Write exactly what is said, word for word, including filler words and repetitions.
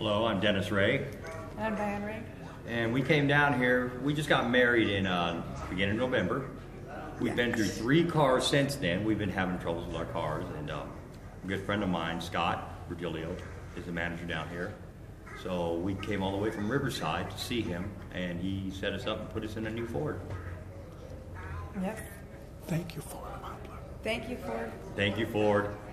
Hello, I'm Dennis Ray. I'm Diane Ray. And we came down here, we just got married in uh, beginning of November. We've Yeah. been through three cars since then. We've been having troubles with our cars. And uh, a good friend of mine, Scott Virgilio, is the manager down here. So we came all the way from Riverside to see him, and he set us up and put us in a new Ford. Yep. Thank you for it, Upland. Thank you for Thank you, Ford.